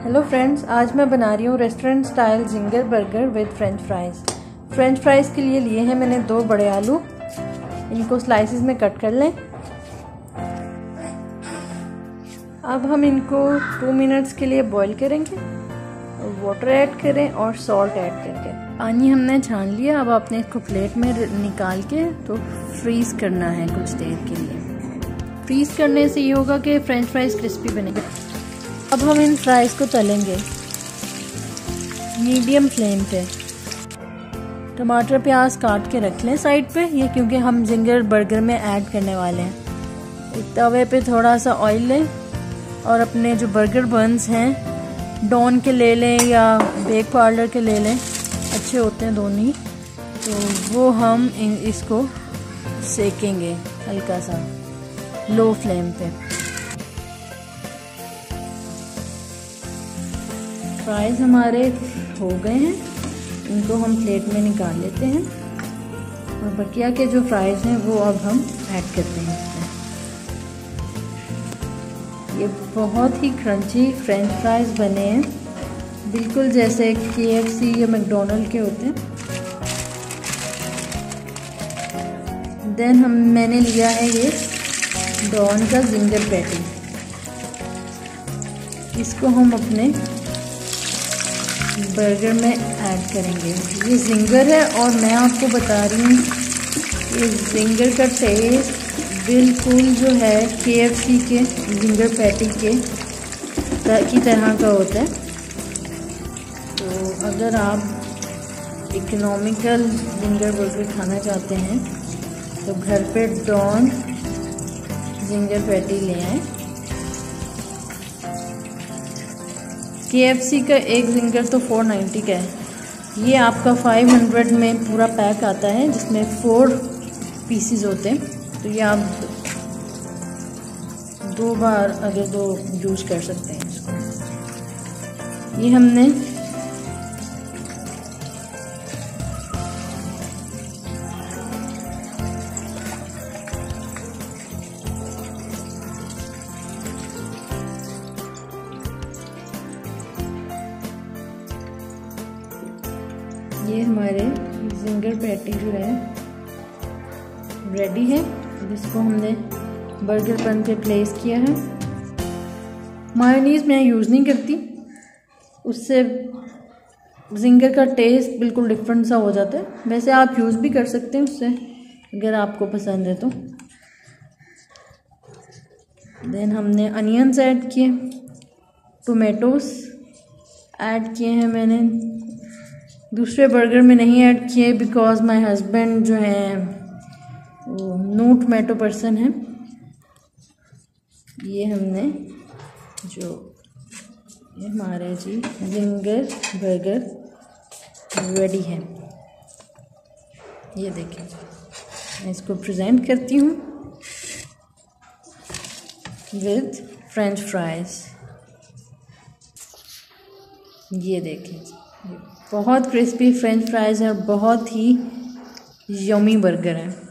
Hello friends, आज मैं बना रही हूँ restaurant style zinger burger with French fries. French fries के लिए हैं मैंने 2 बड़े आलू। इनको स्लाइसेस में कट कर लें। अब हम इनको 2 मिनट्स के लिए बॉईल करेंगे। वाटर ऐड करें और सॉल्ट ऐड करके पानी हमने छान लिया। अब आपने इसको प्लेट में निकाल के तो फ्रीज़ करना है कुछ देर के लिए। फ्रीज़ करने से ये होगा कि फ्रेंच फ्राइज़ क्रिस्पी बनेंगे। अब हम इन फ्राइज़ को तलेंगे मीडियम फ्लेम पे। टमाटर प्याज काट के रख लें साइड पे, ये क्योंकि हम जिंगर बर्गर में ऐड करने वाले हैं। एक तवे पे थोड़ा सा ऑयल लें और अपने जो बर्गर बन्स हैं डॉन के ले लें या बेक पार्लर के ले लें, अच्छे होते हैं दोनों ही। तो वो हम इसको सेकेंगे हल्का सा लो फ्लेम पे। फ्राइज़ हमारे हो गए हैं, इनको हम प्लेट में निकाल लेते हैं और बकिया के जो फ्राइज़ हैं वो अब हम ऐड करते हैं इसमें। ये बहुत ही क्रंची फ्रेंच फ्राइज़ बने हैं, बिल्कुल जैसे KFC या मैकडोनल्ड के होते हैं। देन मैंने लिया है ये डॉन का जिंगर पैटी। इसको हम अपने बर्गर में ऐड करेंगे। ये जिंगर है और मैं आपको बता रही हूँ ये जिंगर का टेस्ट बिल्कुल जो है KFC के जिंगर पैटी की तरह का होता है। तो अगर आप इकोनॉमिकल जिंगर बर्गर खाना चाहते हैं तो घर पे डॉन जिंगर पैटी ले आएं। KFC का एक जिंगर तो 490 का है। ये आपका 500 में पूरा पैक आता है जिसमें 4 पीसीज होते हैं। तो ये आप 2 बार अगर 2 यूज़ कर सकते हैं इसको। ये हमने ये हमारे जिंगर पैटी जो है रेडी है। जिसको हमने बर्गर बन पे प्लेस किया है। मायोनीज़ मैं यूज़ नहीं करती, उससे जिंगर का टेस्ट बिल्कुल डिफरेंट सा हो जाता है। वैसे आप यूज़ भी कर सकते हैं उससे अगर आपको पसंद है तो। देन हमने अनियंस ऐड किए, टोमेटोस ऐड किए हैं मैंने। दूसरे बर्गर में नहीं ऐड किए बिकॉज माय हस्बैंड जो है वो नो टोमेटो पर्सन है। ये हमने ये हमारे जी जिंगर बर्गर रेडी है। ये देखिए मैं इसको प्रेजेंट करती हूँ विद फ्रेंच फ्राइज़। ये देखिए बहुत क्रिस्पी फ्रेंच फ्राइज़ है और बहुत ही यम्मी बर्गर है।